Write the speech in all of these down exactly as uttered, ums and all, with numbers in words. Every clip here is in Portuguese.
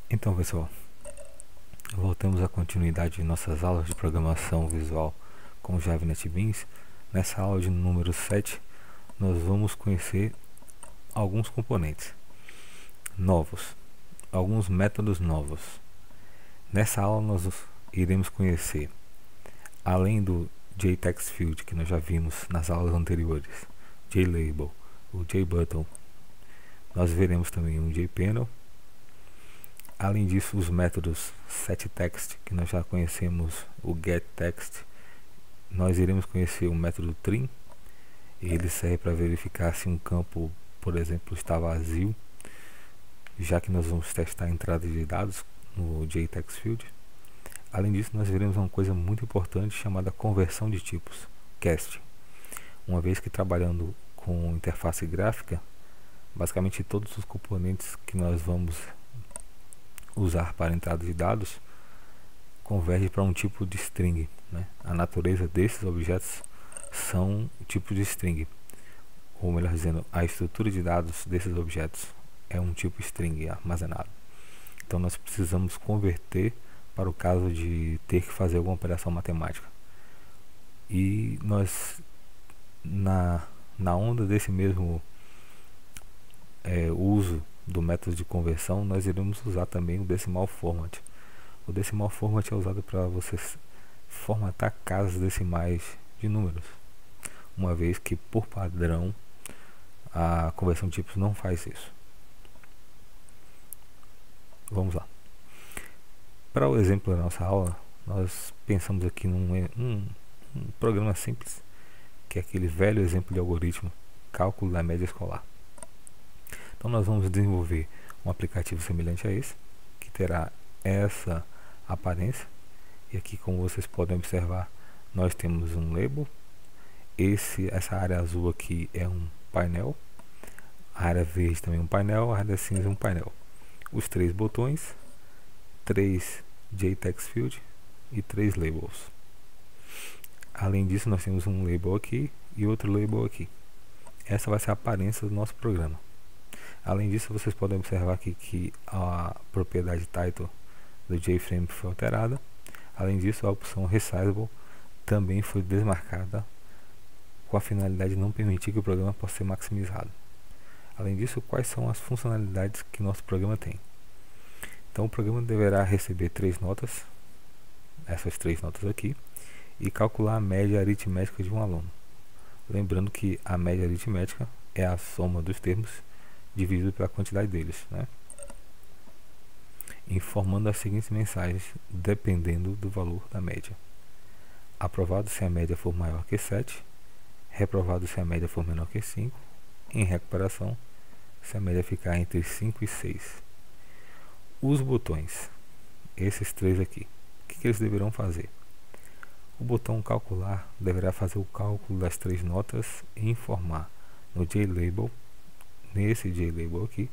Então, pessoal, voltamos à continuidade de nossas aulas de programação visual com Java e NetBeans. Nessa aula de número sete, nós vamos conhecer alguns componentes novos, alguns métodos novos. Nessa aula nós iremos conhecer, além do JTextField que nós já vimos nas aulas anteriores, JLabel, o JButton, nós veremos também um JPanel. Além disso, os métodos setText, que nós já conhecemos, o getText, nós iremos conhecer o método trim. Ele serve para verificar se um campo, por exemplo, está vazio, já que nós vamos testar a entrada de dados no JTextField. Além disso, nós veremos uma coisa muito importante chamada conversão de tipos, casting. Uma vez que trabalhando com interface gráfica, basicamente todos os componentes que nós vamos usar para entrada de dados converge para um tipo de string, né? A natureza desses objetos são tipos de string, ou melhor dizendo, a estrutura de dados desses objetos é um tipo string armazenado. Então nós precisamos converter para o caso de ter que fazer alguma operação matemática. E nós, na, na onda desse mesmo é, uso do método de conversão, nós iremos usar também o decimal format. O decimal format é usado para você formatar casas decimais de números, uma vez que por padrão a conversão de tipos não faz isso. Vamos lá. Para o exemplo da nossa aula, nós pensamos aqui num um, um programa simples, que é aquele velho exemplo de algoritmo, cálculo da média escolar. Então nós vamos desenvolver um aplicativo semelhante a esse, que terá essa aparência. E aqui, como vocês podem observar, nós temos um label. Esse, essa área azul aqui é um painel. A área verde também é um painel. A área cinza é um painel. Os três botões, três JTextField e três labels. Além disso, nós temos um label aqui e outro label aqui. Essa vai ser a aparência do nosso programa. Além disso, vocês podem observar aqui que a propriedade title do JFrame foi alterada. Além disso, a opção Resizable também foi desmarcada com a finalidade de não permitir que o programa possa ser maximizado. Além disso, quais são as funcionalidades que nosso programa tem? Então, o programa deverá receber três notas, essas três notas aqui, e calcular a média aritmética de um aluno. Lembrando que a média aritmética é a soma dos termos dividido pela quantidade deles, né? Informando as seguintes mensagens dependendo do valor da média: aprovado se a média for maior que sete, reprovado se a média for menor que cinco, em recuperação se a média ficar entre cinco e seis. Os botões, esses três aqui, o que, que eles deverão fazer? O botão calcular deverá fazer o cálculo das três notas e informar no JLabel, nesse JLabel aqui,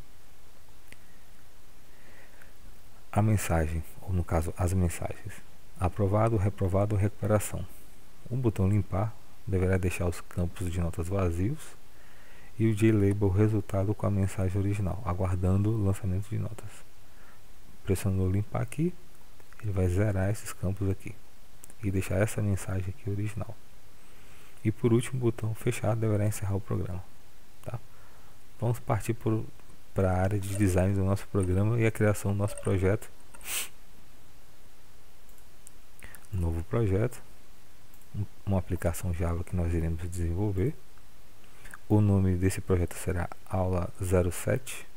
a mensagem, ou no caso as mensagens: aprovado, reprovado, recuperação. O botão limpar deverá deixar os campos de notas vazios e o JLabel resultado com a mensagem original, aguardando o lançamento de notas. Pressionando limpar aqui, ele vai zerar esses campos aqui e deixar essa mensagem aqui original. E por último, o botão fechar deverá encerrar o programa. Tá? Vamos partir para a área de design do nosso programa e a criação do nosso projeto. Novo projeto, uma aplicação Java que nós iremos desenvolver. O nome desse projeto será aula zero sete.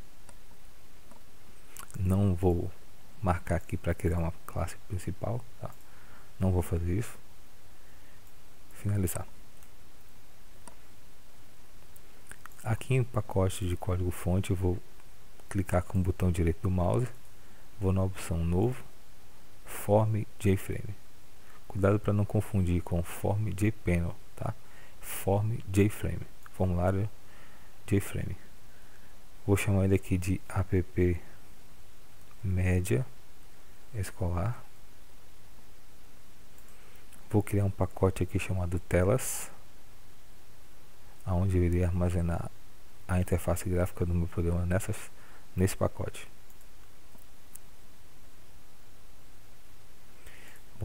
Não vou marcar aqui para criar uma classe principal, tá? Não vou fazer isso. Finalizar. Aqui em pacote de código fonte, eu vou clicar com o botão direito do mouse, vou na opção novo, Form JFrame. Cuidado para não confundir com Form JPanel, tá? Form JFrame, formulário JFrame. Vou chamar ele aqui de app média escolar. Vou criar um pacote aqui chamado telas, onde eu irei armazenar a interface gráfica do meu programa nessas, nesse pacote.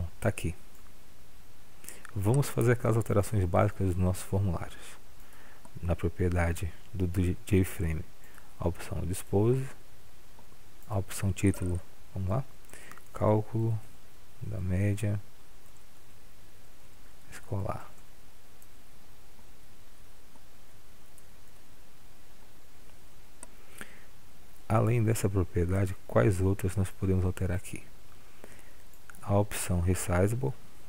Bom, tá aqui. Vamos fazer aquelas alterações básicas dos nossos formulários. Na propriedade do, do JFrame, a opção Dispose, a opção Título, vamos lá, Cálculo da média escolar. Além dessa propriedade, quais outras nós podemos alterar aqui? A opção Resizable,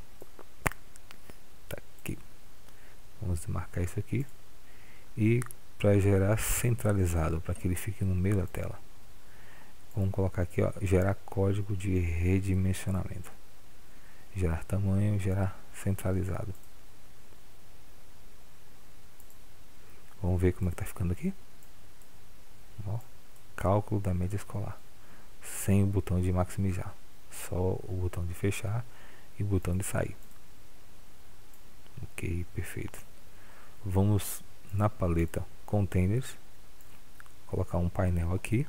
tá aqui. Vamos marcar isso aqui. E para gerar centralizado, para que ele fique no meio da tela, vamos colocar aqui, ó, gerar código de redimensionamento, gerar tamanho, gerar centralizado. Vamos ver como é que tá ficando aqui. Ó, cálculo da média escolar, sem o botão de maximizar, só o botão de fechar e o botão de sair. Ok, perfeito. Vamos na paleta Containers, colocar um painel aqui.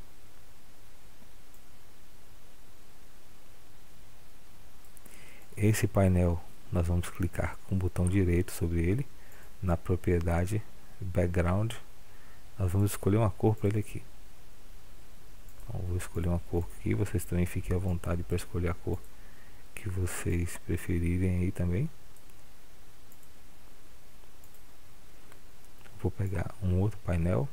Esse painel nós vamos clicar com o botão direito sobre ele, na propriedade Background, nós vamos escolher uma cor para ele aqui. Então, vou escolher uma cor aqui, vocês também fiquem à vontade para escolher a cor que vocês preferirem aí também. Vou pegar um outro painel.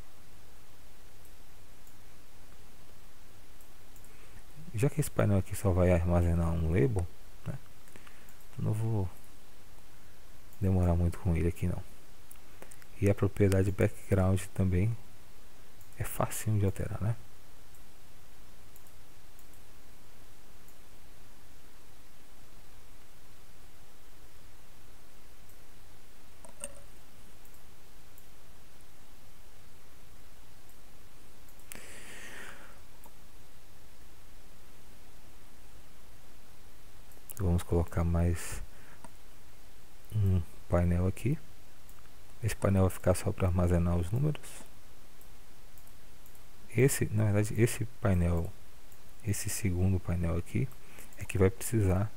Já que esse painel aqui só vai armazenar um label, né, não vou demorar muito com ele aqui não. E a propriedade background também é facinho de alterar, né? Vamos colocar mais um painel aqui. Esse painel vai ficar só para armazenar os números. Esse, na verdade, esse painel, esse segundo painel aqui, é que vai precisar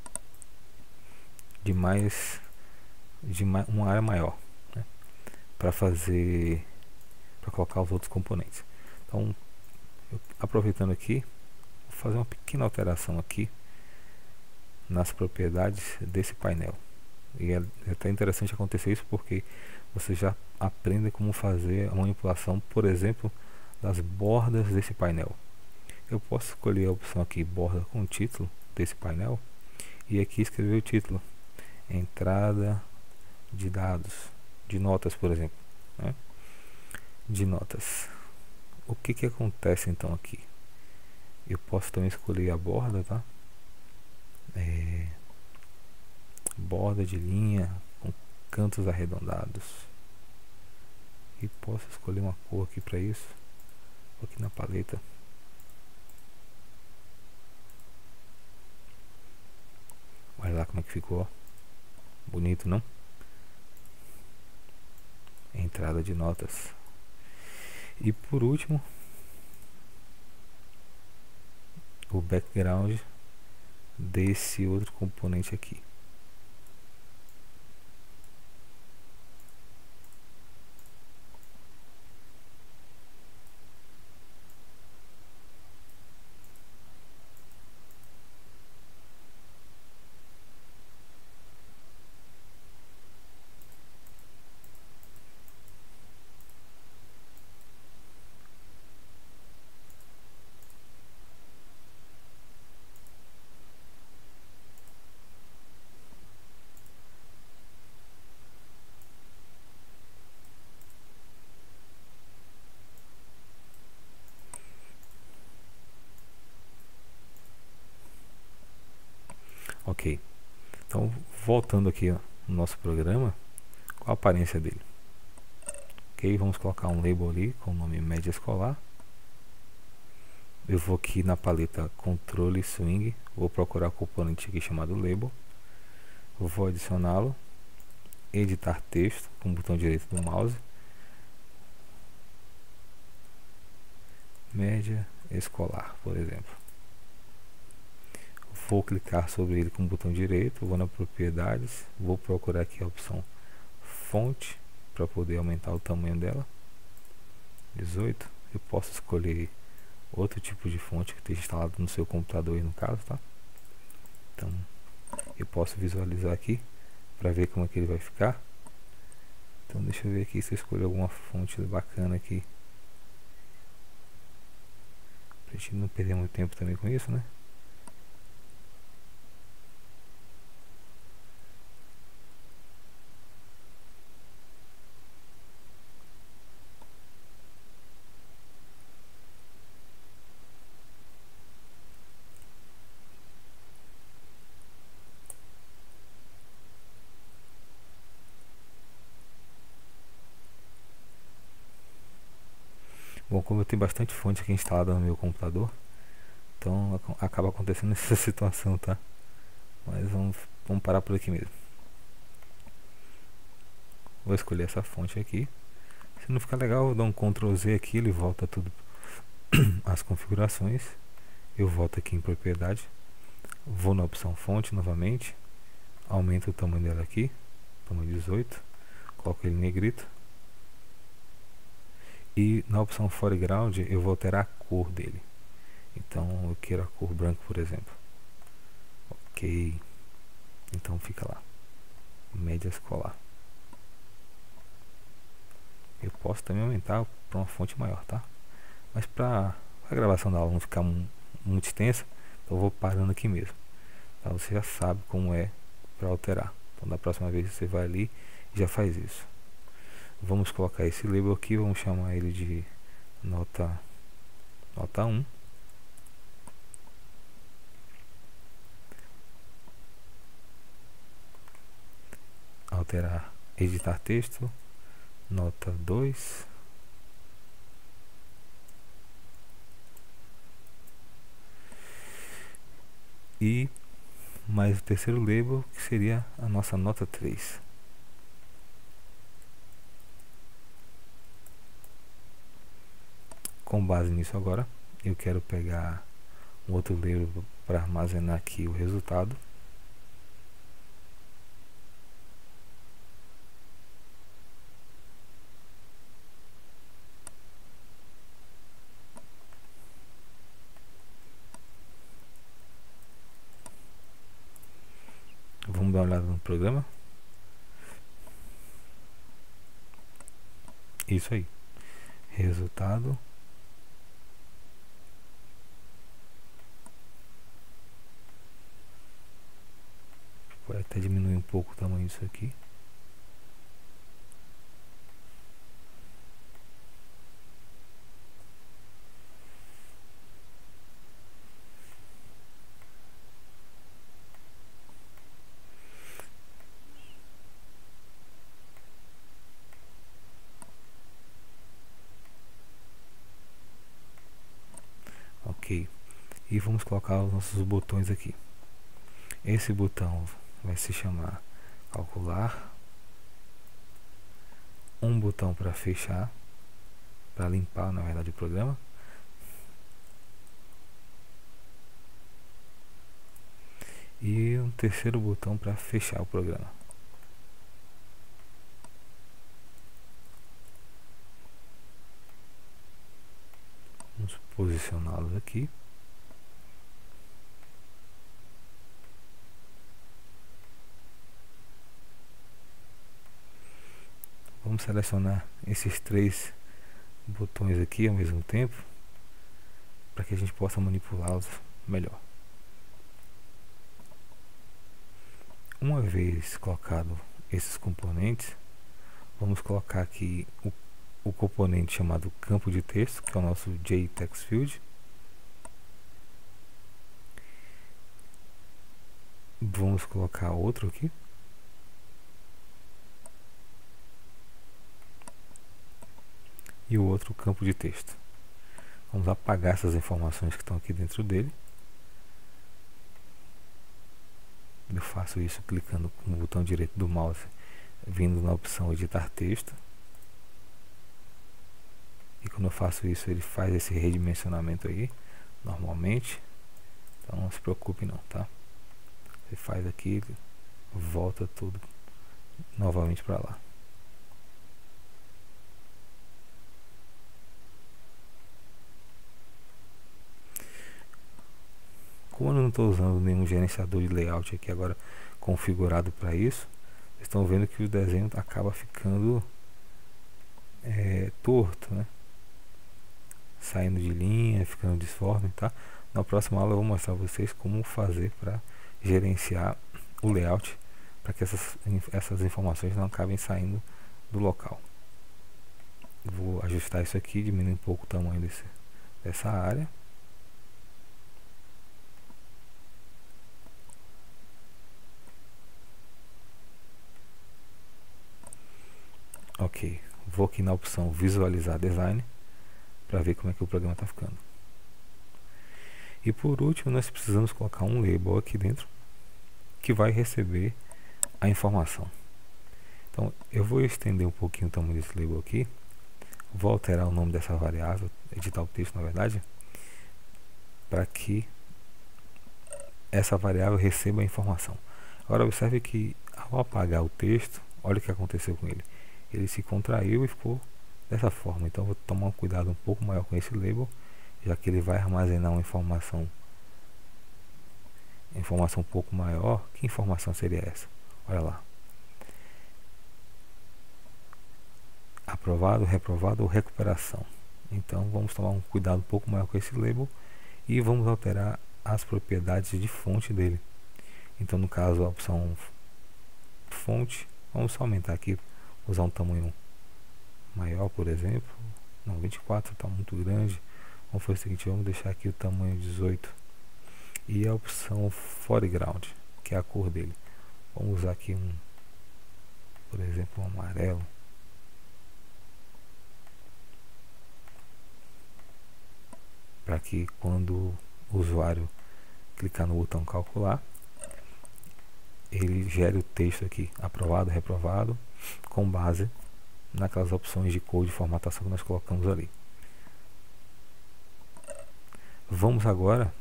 de mais, de ma uma área maior, né, para fazer, para colocar os outros componentes. Então, eu, aproveitando aqui, vou fazer uma pequena alteração aqui nas propriedades desse painel. E é, é até interessante acontecer isso porque você já aprende como fazer a manipulação, por exemplo, das bordas desse painel. Eu posso escolher a opção aqui, borda com título desse painel, e aqui escrever o título, entrada de dados, de notas, por exemplo, né? De notas. O que que acontece então aqui? Eu posso também escolher a borda, tá? É, borda de linha com cantos arredondados, e posso escolher uma cor aqui para isso. Vou aqui na paleta, olha lá como é que ficou, bonito, não? Entrada de notas. E por último, o background desse outro componente aqui. Ok, então voltando aqui ó, no nosso programa, qual a aparência dele? Ok, vamos colocar um label ali com o nome média escolar. Eu vou aqui na paleta Controle Swing, vou procurar o componente aqui chamado label, vou adicioná-lo, editar texto com o botão direito do mouse, média escolar, por exemplo. vou clicar sobre ele com o botão direito, vou na propriedades, vou procurar aqui a opção fonte para poder aumentar o tamanho dela, dezoito. Eu posso escolher outro tipo de fonte que esteja instalado no seu computador aí no caso, tá? Então eu posso visualizar aqui para ver como é que ele vai ficar. Então deixa eu ver aqui se eu escolher alguma fonte bacana aqui, pra gente não perder muito tempo também com isso, né? Bom, como eu tenho bastante fonte aqui instalada no meu computador, então ac- acaba acontecendo essa situação, tá? Mas vamos, vamos parar por aqui mesmo. Vou escolher essa fonte aqui. Se não ficar legal, eu dou um control Z aqui, ele volta tudo as configurações. Eu volto aqui em propriedade, vou na opção fonte novamente, aumento o tamanho dela aqui, tamanho dezoito, coloco ele em negrito. E na opção foreground eu vou alterar a cor dele. Então eu quero a cor branca, por exemplo. Ok. Então fica lá. Média escolar. Eu posso também aumentar para uma fonte maior, tá? Mas para a gravação da aula não ficar muito extensa, então eu vou parando aqui mesmo. Tá? Você já sabe como é para alterar. Então da próxima vez você vai ali e já faz isso. Vamos colocar esse label aqui, vamos chamar ele de nota, nota um. Alterar, editar texto, nota dois. E mais o terceiro label, que seria a nossa nota três. Com base nisso agora, eu quero pegar um outro label para armazenar aqui o resultado. Vamos dar uma olhada no programa. Isso aí. Resultado. Pode até diminuir um pouco o tamanho disso aqui. Ok. E vamos colocar os nossos botões aqui. Esse botão vai se chamar calcular. Um botão para fechar, para limpar na verdade o programa. E um terceiro botão para fechar o programa. Vamos posicioná-los aqui. Vamos selecionar esses três botões aqui ao mesmo tempo, para que a gente possa manipulá-los melhor. Uma vez colocado esses componentes, vamos colocar aqui o, o componente chamado campo de texto, que é o nosso JTextField. Vamos colocar outro aqui. E o outro campo de texto. Vamos apagar essas informações que estão aqui dentro dele. Eu faço isso clicando com o botão direito do mouse, vindo na opção editar texto. E quando eu faço isso, ele faz esse redimensionamento aí, normalmente. Então não se preocupe não, tá? Você faz aqui, volta tudo novamente para lá. Como eu não estou usando nenhum gerenciador de layout aqui agora configurado para isso, vocês estão vendo que o desenho acaba ficando é, torto, né? Saindo de linha, ficando disforme, tá? Na próxima aula eu vou mostrar a vocês como fazer para gerenciar o layout para que essas, essas informações não acabem saindo do local. Vou ajustar isso aqui, diminuir um pouco o tamanho desse, dessa área. Ok, vou aqui na opção visualizar design para ver como é que o programa está ficando. E por último nós precisamos colocar um label aqui dentro que vai receber a informação. Então eu vou estender um pouquinho o tamanho desse label aqui, vou alterar o nome dessa variável, editar o texto na verdade, para que essa variável receba a informação. Agora observe que ao apagar o texto, olha o que aconteceu com ele. Ele se contraiu e ficou dessa forma. Então vou tomar um cuidado um pouco maior com esse label, já que ele vai armazenar uma informação informação um pouco maior. Que informação seria essa? Olha lá, aprovado, reprovado ou recuperação. Então vamos tomar um cuidado um pouco maior com esse label e vamos alterar as propriedades de fonte dele. Então no caso a opção fonte, vamos só aumentar aqui, usar um tamanho maior, por exemplo. Não, vinte e quatro está muito grande. Vamos fazer o seguinte, vamos deixar aqui o tamanho dezoito. E a opção foreground, que é a cor dele. Vamos usar aqui um, por exemplo, um amarelo. Para que quando o usuário clicar no botão calcular, ele gere o texto aqui, aprovado, reprovado, com base naquelas opções de cor de formatação que nós colocamos ali. Vamos agora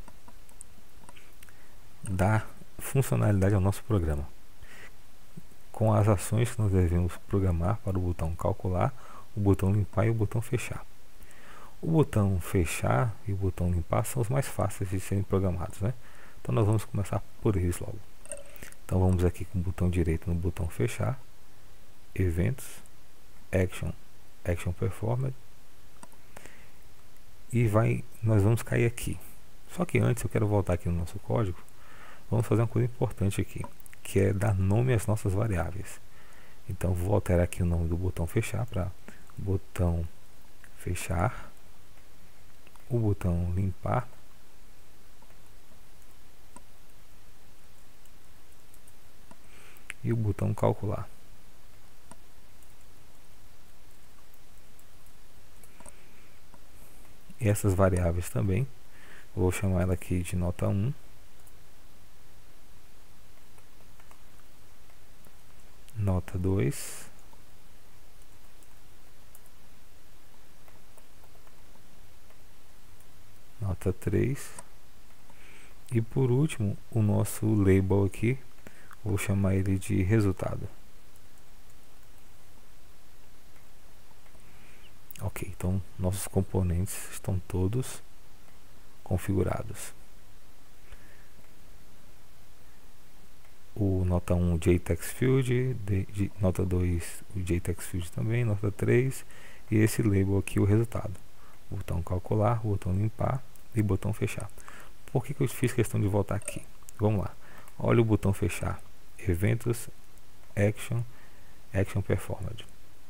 dar funcionalidade ao nosso programa com as ações que nós devemos programar para o botão calcular, o botão limpar e o botão fechar. O botão fechar e o botão limpar são os mais fáceis de serem programados, né? Então nós vamos começar por eles logo. Então vamos aqui com o botão direito no botão fechar, eventos, action, action performed, e vai, nós vamos cair aqui. Só que antes eu quero voltar aqui no nosso código. Vamos fazer uma coisa importante aqui, que é dar nome às nossas variáveis. Então vou alterar aqui o nome do botão fechar para botão fechar, o botão limpar e o botão calcular. E essas variáveis também, vou chamar ela aqui de nota um, nota dois, nota três, e por último o nosso label aqui, vou chamar ele de resultado. Ok, então nossos componentes estão todos configurados. O nota um, o JText Field, de, de, nota dois, o JText Field também, nota três, e esse label aqui, o resultado. O botão calcular, o botão limpar e o botão fechar. Por que que eu fiz questão de voltar aqui? Vamos lá. Olha o botão fechar. Eventos, action, action performed.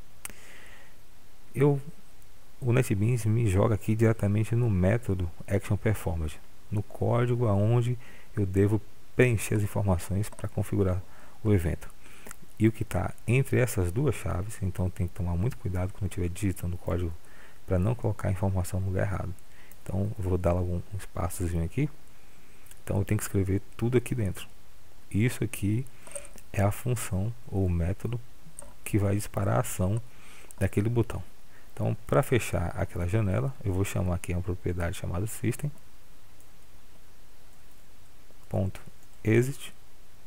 Eu, o NetBeans me joga aqui diretamente no método action performed, no código aonde eu devo preencher as informações para configurar o evento. E o que está entre essas duas chaves, então tem que tomar muito cuidado quando eu estiver digitando o código para não colocar a informação no lugar errado. Então eu vou dar algum um espaçozinho aqui. Então eu tenho que escrever tudo aqui dentro. Isso aqui é a função ou o método que vai disparar a ação daquele botão. Então para fechar aquela janela, eu vou chamar aqui uma propriedade chamada system.exit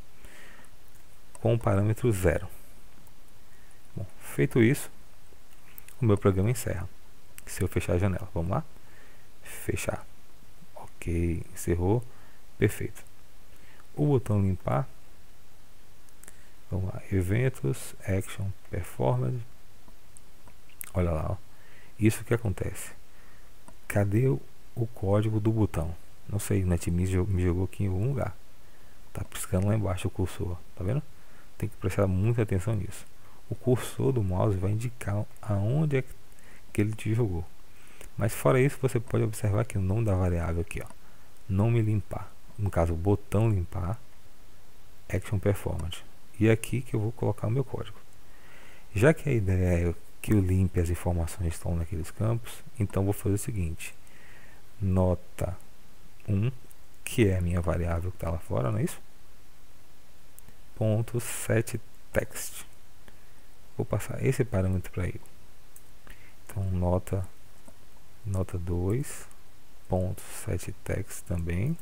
com o parâmetro zero. Bom, feito isso, o meu programa encerra. Se eu fechar a janela, vamos lá? Fechar. Ok, encerrou. Perfeito. O botão limpar, vamos lá, eventos, action, performance. Olha lá, ó. Isso que acontece. Cadê o, o código do botão? Não sei, o NetBeans me jogou aqui em algum lugar. Tá piscando lá embaixo o cursor, tá vendo? Tem que prestar muita atenção nisso. O cursor do mouse vai indicar aonde é que ele te jogou. Mas fora isso, você pode observar que o nome da variável aqui, ó, nome limpar, no caso botão limpar, action performance. E é aqui que eu vou colocar o meu código. Já que a ideia é que eu limpe as informações que estão naqueles campos, então vou fazer o seguinte: nota um, que é a minha variável que está lá fora, não é isso? Ponto set text. Vou passar esse parâmetro para ele. Então nota nota dois ponto set text também,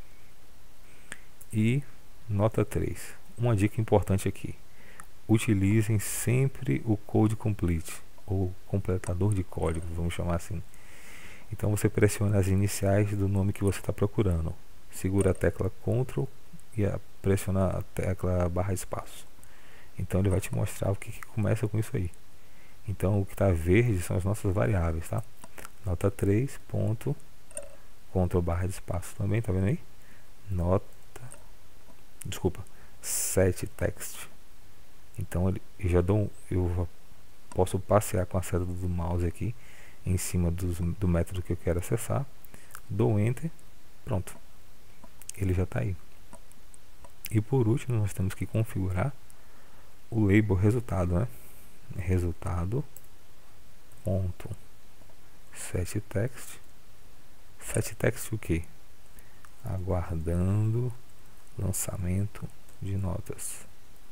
e nota três. Uma dica importante aqui: utilizem sempre o code complete, ou completador de código, vamos chamar assim. Então você pressiona as iniciais do nome que você está procurando, segura a tecla Ctrl e a, pressiona a tecla barra espaço. Então ele vai te mostrar o que, que começa com isso aí. Então o que está verde são as nossas variáveis, tá? Nota três ponto Ctrl barra de espaço também, tá vendo aí? Nota, desculpa, set text. Então ele, eu já dou, eu posso passear com a seta do mouse aqui em cima dos, do método que eu quero acessar, dou enter, pronto, ele já está aí. E por último nós temos que configurar o label resultado, né? Resultado ponto set text. Set text o que? Aguardando lançamento de notas.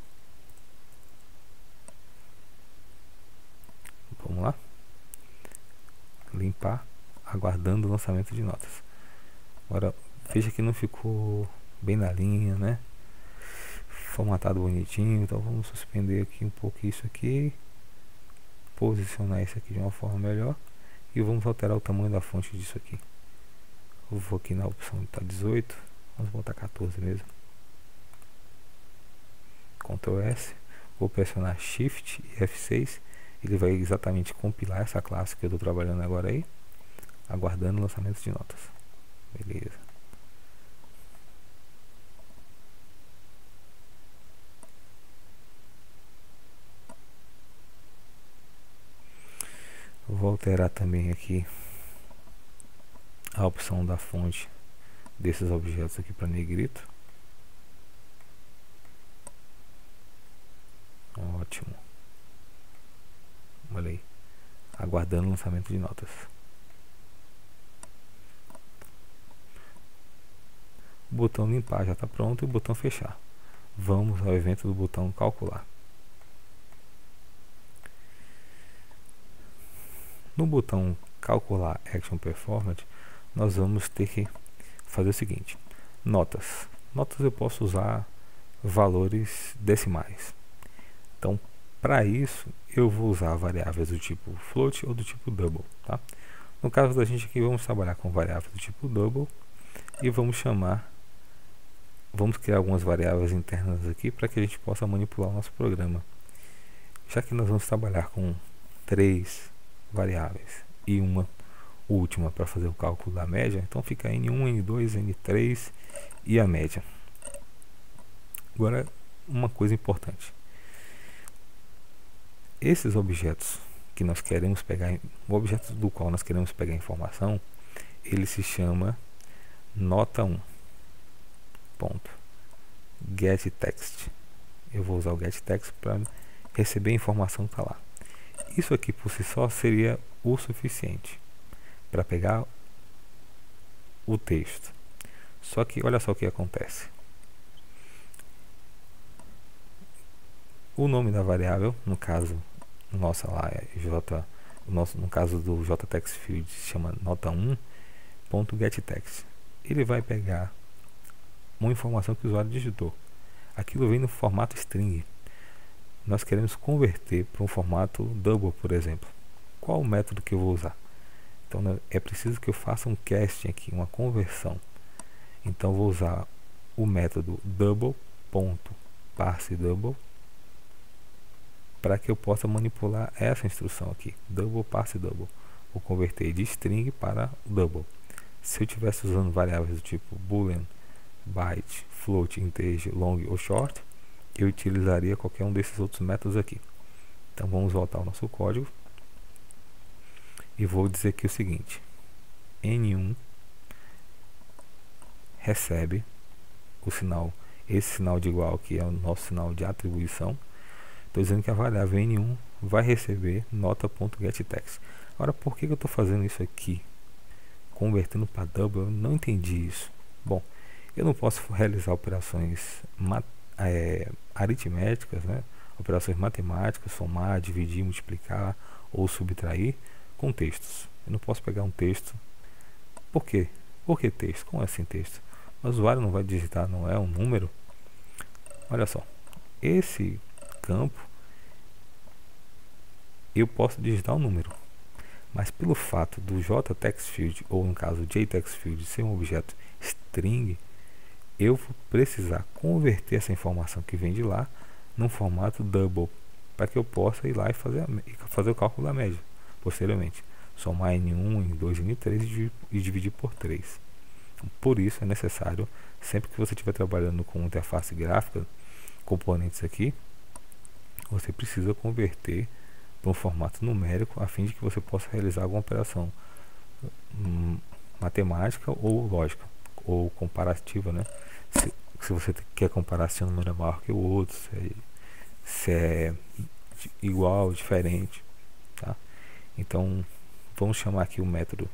Vamos lá? Limpar, aguardando o lançamento de notas. Agora, veja que não ficou bem na linha, né? Formatado bonitinho, então vamos suspender aqui um pouco isso aqui, posicionar isso aqui de uma forma melhor e vamos alterar o tamanho da fonte disso aqui. Eu vou aqui na opção tá dezoito, vamos botar quatorze mesmo. Ctrl S, vou pressionar Shift e F seis, ele vai exatamente compilar essa classe que eu estou trabalhando agora aí, aguardando o lançamento de notas. Beleza. Vou alterar também aqui a opção da fonte desses objetos aqui para negrito. Ótimo. Olha aí, aguardando o lançamento de notas. O botão limpar já está pronto e o botão fechar. Vamos ao evento do botão calcular. No botão calcular action performance, nós vamos ter que fazer o seguinte: notas. Notas eu posso usar valores decimais. Então, para isso, eu vou usar variáveis do tipo float ou do tipo double, tá? No caso da gente aqui, vamos trabalhar com variáveis do tipo double e vamos chamar, vamos criar algumas variáveis internas aqui para que a gente possa manipular o nosso programa. Já que nós vamos trabalhar com três variáveis e uma última para fazer o cálculo da média, então fica N um, N dois, N três e a média. Agora, uma coisa importante: esses objetos que nós queremos pegar, o objeto do qual nós queremos pegar informação, ele se chama nota um ponto get text. Eu vou usar o get text para receber a informação que está lá. Isso aqui por si só seria o suficiente para pegar o texto. Só que olha só o que acontece. O nome da variável, no caso nossa lá é j, o nosso, no caso do jtextfield se chama nota um ponto get text. Ele vai pegar uma informação que o usuário digitou. aquilo vem no formato string. Nós queremos converter para um formato double, por exemplo. Qual o método que eu vou usar? Então é preciso que eu faça um casting aqui, uma conversão. Então vou usar o método double.parseDouble para que eu possa manipular essa instrução aqui, double.parseDouble. Vou converter de string para double. Se eu estivesse usando variáveis do tipo boolean, byte, float, integer, long ou short, eu utilizaria qualquer um desses outros métodos aqui. Então vamos voltar ao nosso código e vou dizer aqui o seguinte: N um recebe o sinal, esse sinal de igual que é o nosso sinal de atribuição. Estou dizendo que a variável N um vai receber nota.getText. Agora, por que, que eu estou fazendo isso aqui, convertendo para double? Eu não entendi isso. Bom, eu não posso realizar operações é, aritméticas, né? Operações matemáticas, somar, dividir, multiplicar ou subtrair com textos. Eu não posso pegar um texto. Por quê? Por que texto? Como assim texto? O usuário não vai digitar, não é um número? Olha só, esse campo eu posso digitar um número, mas pelo fato do JTextField, ou no caso JTextField, ser um objeto string, eu vou precisar converter essa informação que vem de lá num formato double, para que eu possa ir lá e fazer, a, fazer o cálculo da média posteriormente. Somar N um, N dois, N três e dividir por três. Por isso é necessário, sempre que você estiver trabalhando com interface gráfica, componentes aqui, você precisa converter para um formato numérico a fim de que você possa realizar alguma operação hum, matemática ou lógica ou comparativa, né? Se, se você quer comparar se um número é maior que o outro, se é, se é igual, diferente, tá? Então vamos chamar aqui o método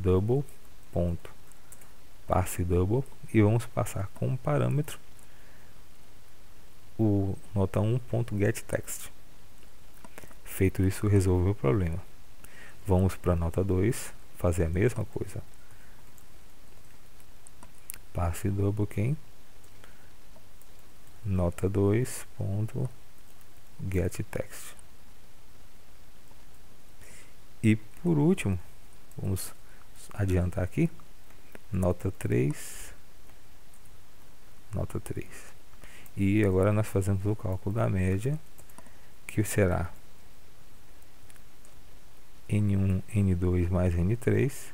double.parseDouble e vamos passar como parâmetro o nota um.getText. Feito isso, resolveu o problema. Vamos para a nota dois, fazer a mesma coisa. ParseDouble quem? Nota dois.getText. E por último, vamos adiantar aqui, nota três, nota três. E agora nós fazemos o cálculo da média, que será N um, N dois mais N três,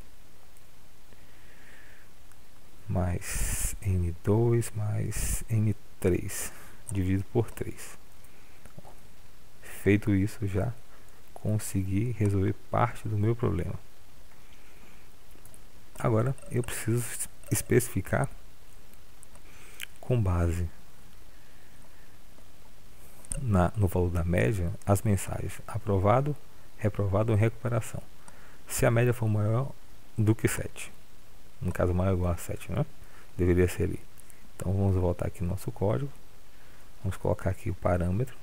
mais N dois mais N três, dividido por três. Feito isso, já consegui resolver parte do meu problema. Agora eu preciso especificar com base na, no valor da média as mensagens aprovado, reprovado ou recuperação. Se a média for maior do que sete, no caso maior ou igual a sete, né? Deveria ser ali. Então vamos voltar aqui no nosso código, vamos colocar aqui o parâmetro,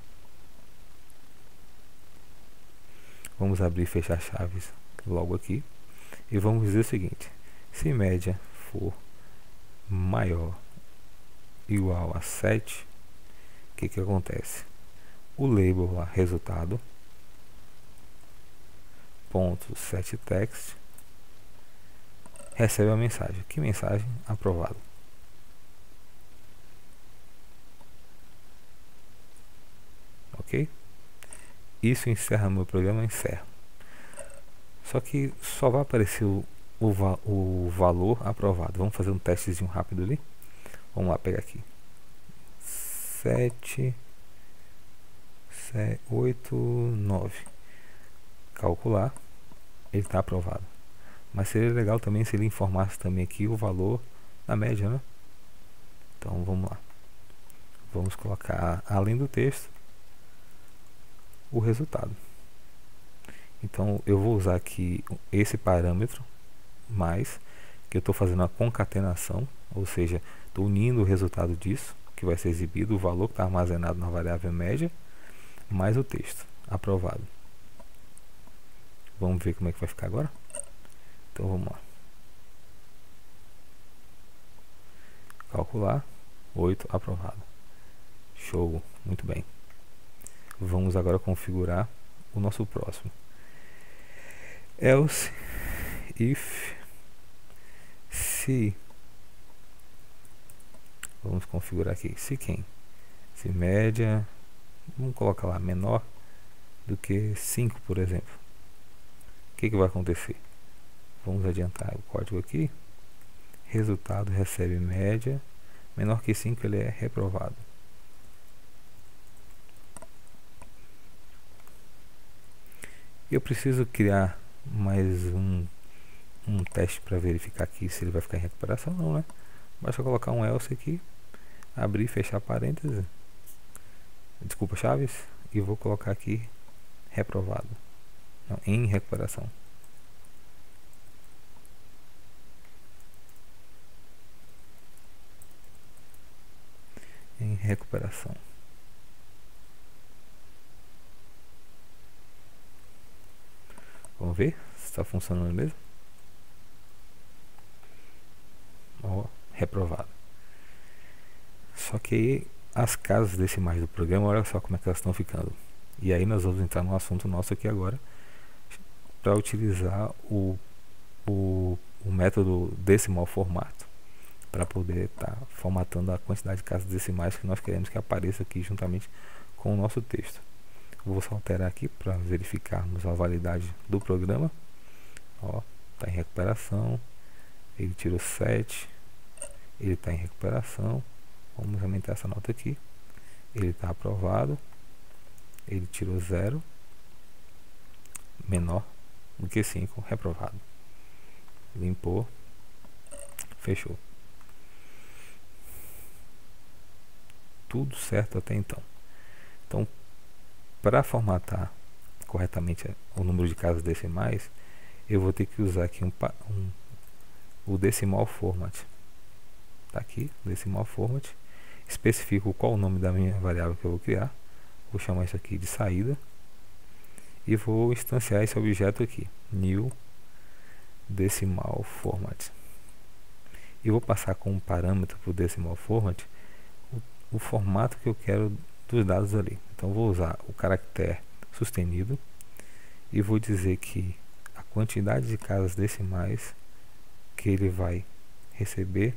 vamos abrir e fechar chaves logo aqui e vamos dizer o seguinte: se média for maior ou igual a sete, o que que acontece? O label lá, resultado ponto setText, recebe a mensagem. Que mensagem? Aprovado. Ok? Isso encerra meu programa, encerra. Só que só vai aparecer o, o, va o valor aprovado. Vamos fazer um testezinho rápido ali. Vamos lá, pegar aqui sete, oito, nove. Calcular, ele está aprovado. Mas seria legal também se ele informasse também aqui o valor da média, né? Então vamos lá, vamos colocar além do texto o resultado. Então eu vou usar aqui esse parâmetro mais, que eu estou fazendo a concatenação, ou seja, estou unindo o resultado disso, que vai ser exibido, o valor que está armazenado na variável média, mais o texto aprovado. Vamos ver como é que vai ficar agora? Então vamos lá. Calcular, oito aprovado. Show, muito bem. Vamos agora configurar o nosso próximo. Else if se, vamos configurar aqui, se quem? Se média, vamos colocar lá menor do que cinco, por exemplo. O que, que vai acontecer? Vamos adiantar o código aqui. Resultado recebe média menor que cinco, ele é reprovado. Eu preciso criar mais um, um teste para verificar aqui se ele vai ficar em recuperação ou não, né? Basta colocar um else aqui, abrir e fechar parênteses, desculpa, chaves, e vou colocar aqui reprovado, não, em recuperação. Em recuperação. Vamos ver se está funcionando mesmo. Ó, reprovado. Só que as casas decimais do programa, olha só como é que elas estão ficando. E aí nós vamos entrar no assunto nosso aqui agora, para utilizar o, o, o método decimal formato, para poder estar tá formatando a quantidade de casas decimais que nós queremos que apareça aqui juntamente com o nosso texto. Vou só alterar aqui para verificarmos a validade do programa. Ó, está em recuperação. Ele tirou sete. Ele está em recuperação. Vamos aumentar essa nota aqui. Ele está aprovado. Ele tirou zero. Menor do que cinco. Reprovado. Limpou. Fechou. Tudo certo até então. Então, para formatar corretamente o número de casas decimais, eu vou ter que usar aqui um, um, o decimal format. Tá aqui, decimal format. Especifico qual o nome da minha variável que eu vou criar. Vou chamar isso aqui de saída. E vou instanciar esse objeto aqui, new decimal format. E vou passar como parâmetro para o decimal format o, o formato que eu quero dos dados ali. Então vou usar o caractere sustenido e vou dizer que a quantidade de casas decimais que ele vai receber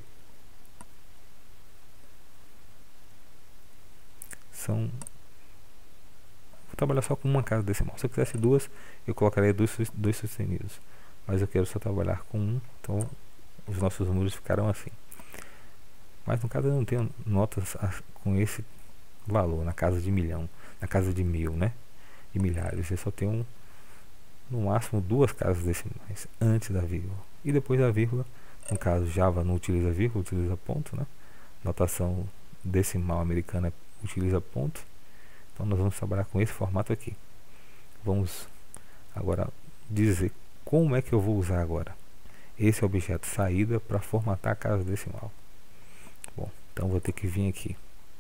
são, vou trabalhar só com uma casa decimal. Se eu quisesse duas, eu colocaria dois, dois sustenidos, mas eu quero só trabalhar com um, então os nossos números ficarão assim. Mas no caso eu não tenho notas com esse valor, na casa de milhão, na casa de mil, né? De milhares. Eu só tenho um, no máximo duas casas decimais antes da vírgula. E depois da vírgula, no caso Java não utiliza vírgula, utiliza ponto, né? Notação decimal americana utiliza ponto. Então nós vamos trabalhar com esse formato aqui. Vamos agora dizer como é que eu vou usar agora esse objeto saída para formatar a casa decimal. Bom, então vou ter que vir aqui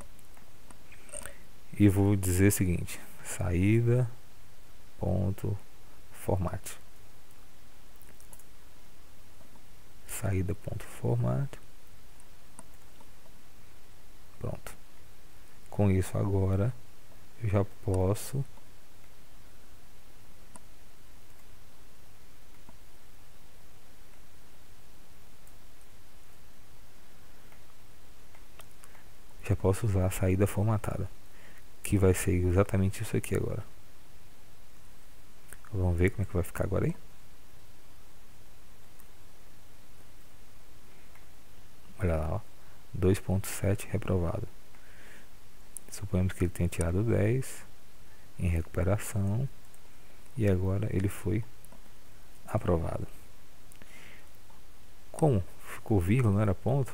e vou dizer o seguinte: saída ponto format, saída ponto format. Pronto. Com isso agora eu já posso já posso usar a saída formatada, que vai ser exatamente isso aqui agora. Vamos ver como é que vai ficar agora aí. Olha lá, ó, dois ponto sete reprovado. Suponhamos que ele tenha tirado dez em recuperação e agora ele foi aprovado. Como ficou vírgula, não era ponto?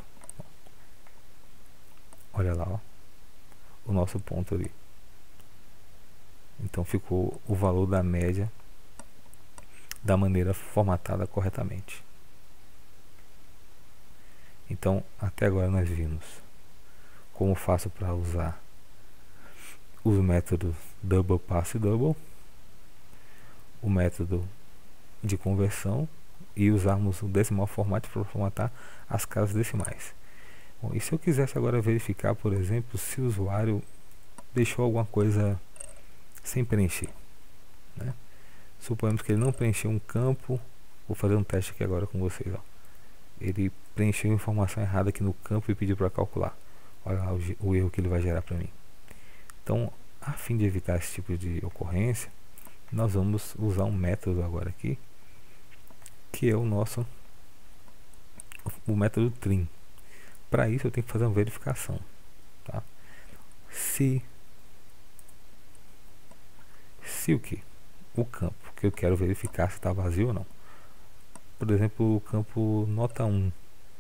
Olha lá, ó, o nosso ponto ali. Então ficou o valor da média da maneira formatada corretamente. Então até agora nós vimos como faço para usar os métodos double pass double, o método de conversão e usarmos o decimal format para formatar as casas decimais. Bom, e se eu quisesse agora verificar, por exemplo, se o usuário deixou alguma coisa sem preencher, né? Suponhamos que ele não preencheu um campo. Vou fazer um teste aqui agora com vocês, ó. Ele preencheu informação errada aqui no campo e pediu para calcular. Olha lá o, o erro que ele vai gerar para mim. Então, a fim de evitar esse tipo de ocorrência, nós vamos usar um método agora aqui, que é o nosso o método trim. Para isso eu tenho que fazer uma verificação, tá? Se se o que? O campo que eu quero verificar se está vazio ou não. Por exemplo, o campo nota um.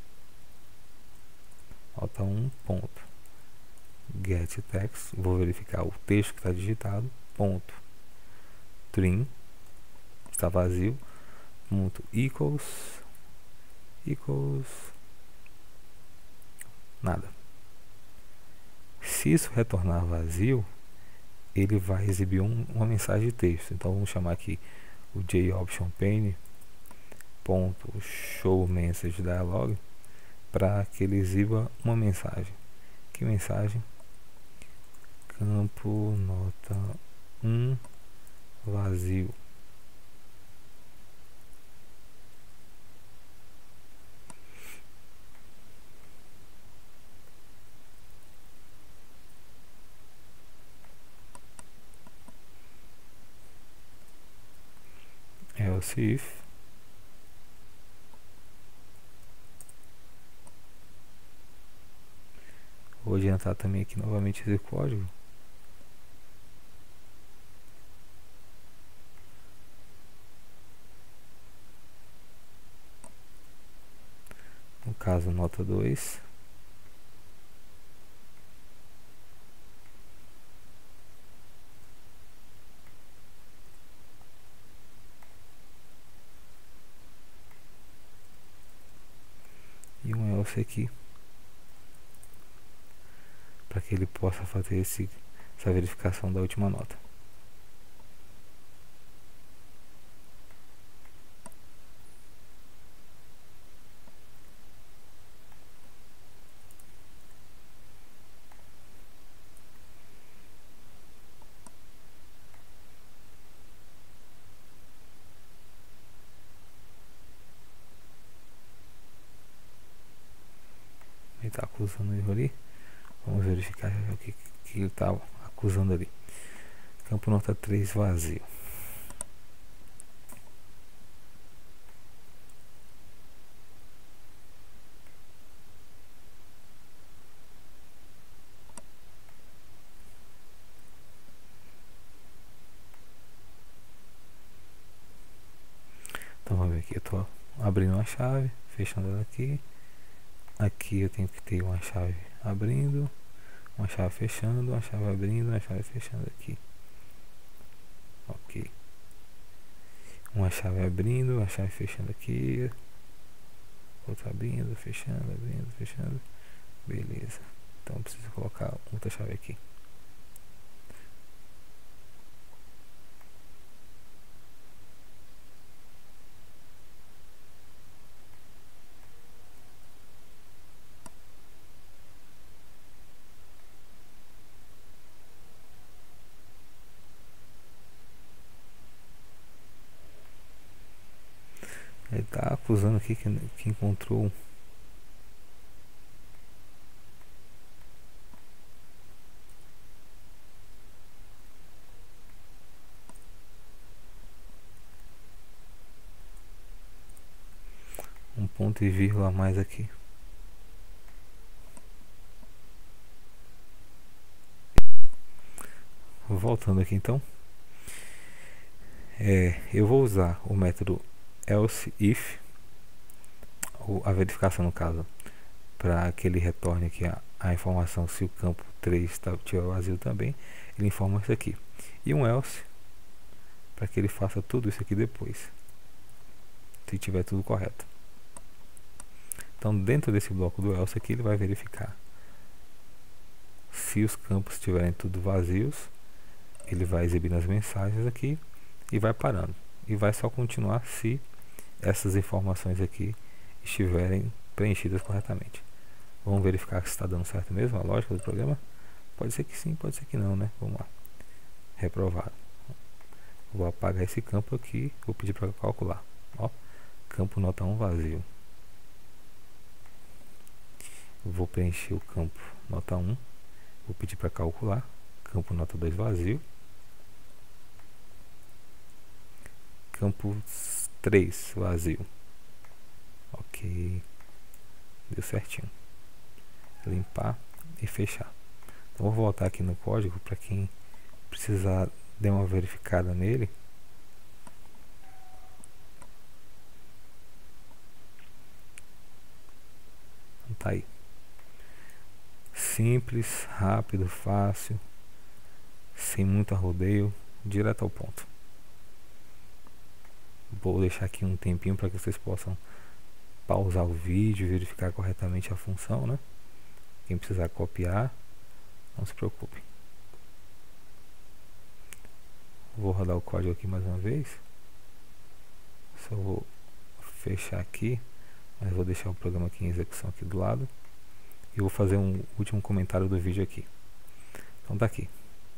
Nota um ponto. Get text. Vou verificar o texto que está digitado. Ponto. Trim. Está vazio. Ponto. Equals. Equals. Nada. Se isso retornar vazio, ele vai exibir um, uma mensagem de texto. Então vamos chamar aqui o JOptionPane ponto show message dialog para que ele exiba uma mensagem. Que mensagem? Campo nota um vazio. Else if vou adiantar também aqui novamente esse código. No caso, nota dois. E um else aqui, para que ele possa fazer esse, essa verificação da última nota. Ele está acusando o erro ali. Vamos verificar o que, que ele está acusando ali. Campo nota três vazio. Então vamos ver aqui. Eu estou abrindo uma chave, fechando ela aqui. Aqui eu tenho que ter uma chave abrindo, uma chave fechando, uma chave abrindo, uma chave fechando aqui. Ok. Uma chave abrindo, uma chave fechando aqui. Outra abrindo, fechando, abrindo, fechando. Beleza. Então eu preciso colocar outra chave aqui. Ele está acusando aqui que, que encontrou um ponto e vírgula a mais aqui. Voltando aqui então, é, eu vou usar o método else if, ou a verificação no caso, para que ele retorne aqui a, a informação se o campo três estiver vazio também, ele informa isso aqui. E um else para que ele faça tudo isso aqui depois, se tiver tudo correto. Então dentro desse bloco do else aqui ele vai verificar se os campos estiverem tudo vazios, ele vai exibindo as mensagens aqui e vai parando, e vai só continuar se essas informações aqui estiverem preenchidas corretamente. Vamos verificar se está dando certo mesmo a lógica do programa. Pode ser que sim, pode ser que não, né? Vamos lá. Reprovado. Vou apagar esse campo aqui. Vou pedir para calcular. Ó, campo nota um vazio. Vou preencher o campo nota um. Vou pedir para calcular. Campo nota dois vazio. Campo três vazio. Ok. Deu certinho. Limpar e fechar. Então vou voltar aqui no código para quem precisar dar uma verificada nele. Então tá aí. Simples, rápido, fácil, sem muito arrodeio, direto ao ponto. Vou deixar aqui um tempinho para que vocês possam pausar o vídeo e verificar corretamente a função, né? Quem precisar copiar, não se preocupe. Vou rodar o código aqui mais uma vez. Só vou fechar aqui, mas vou deixar o programa aqui em execução aqui do lado. E vou fazer um último comentário do vídeo aqui. Então tá aqui.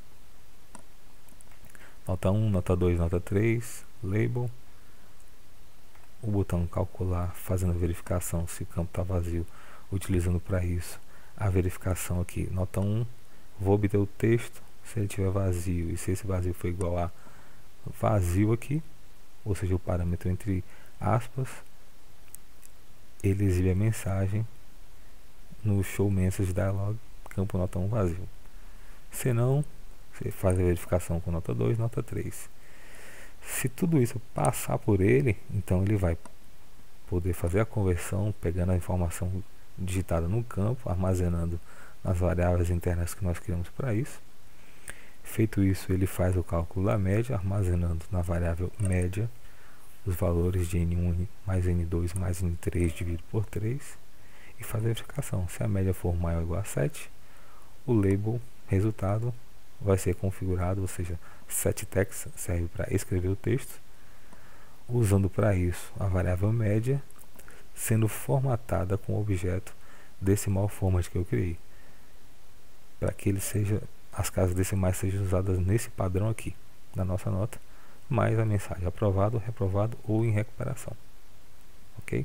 Nota um, nota dois, nota três, label. O botão calcular, fazendo a verificação se o campo está vazio, utilizando para isso a verificação aqui, nota um. Vou obter o texto, se ele estiver vazio e se esse vazio for igual a vazio aqui, ou seja, o parâmetro entre aspas, ele exibe a mensagem no show message dialog, campo nota um vazio. Se não, você faz a verificação com nota dois, nota três. Se tudo isso passar por ele, então ele vai poder fazer a conversão, pegando a informação digitada no campo, armazenando nas variáveis internas que nós criamos para isso. Feito isso, ele faz o cálculo da média, armazenando na variável média os valores de N um mais N dois mais N três dividido por três e faz a verificação. Se a média for maior ou igual a sete, o label resultado vai ser configurado, ou seja, setText serve para escrever o texto, usando para isso a variável média, sendo formatada com o objeto decimal format que eu criei, para que ele seja, as casas decimais sejam usadas nesse padrão aqui, da nossa nota, mais a mensagem aprovado, reprovado ou em recuperação. Ok?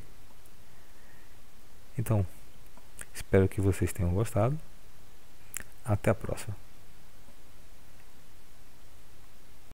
Então, espero que vocês tenham gostado. Até a próxima.